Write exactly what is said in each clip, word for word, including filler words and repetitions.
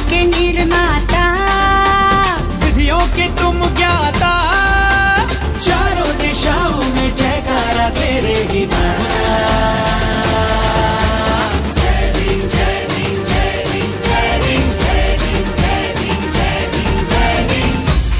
के निर्माता, विधियों के तुम ज्ञाता, चारों दिशाओं में जयकारा तेरे ही नाम का। जय भीम जय भीम जय भीम जय भीम जय भीम जय भीम जय भीम जय भीम।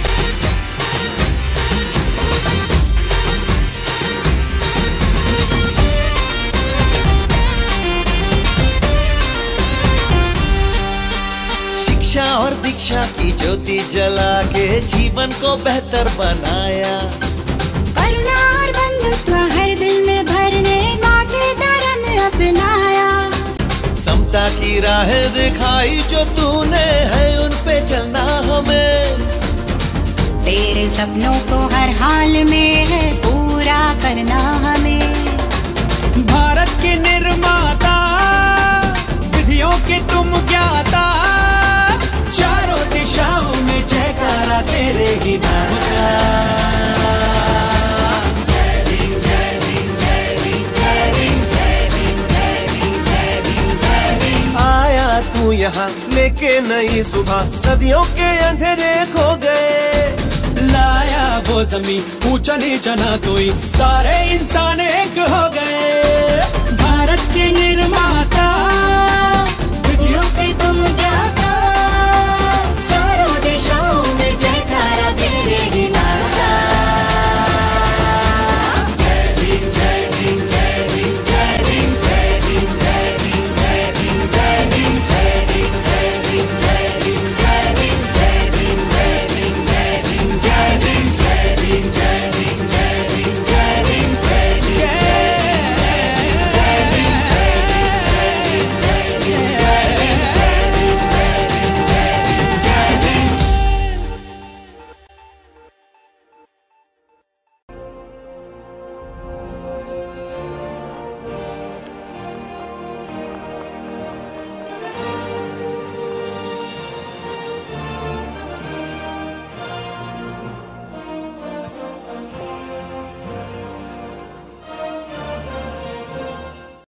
शिक्षा और दीक्षा की ज्योति जला के जीवन को बेहतर बनाया, करुणा और बंधुत्व हर दिल में भरने माथे धर्म अपनाया। समता की राह दिखाई जो तूने है उन पे चलना हमें, तेरे सपनों को हर हाल में है पूरा करना हमें। भारत के निर्माता, विधियों के तुम ज्ञाता, चारों दिशाओं में जयकारा तेरे ही नाम का। जय भीम जय भीम जय भीम जय भीम जय भीम जय भीम जय भीम जय भीम। आया तू यहाँ लेके नई सुबह, सदियों के अंधेरे खो गए, लाया वो जमीन ऊंचा नीचा ना कोई, सारे इंसान एक हो गए। भारत के निर्माता,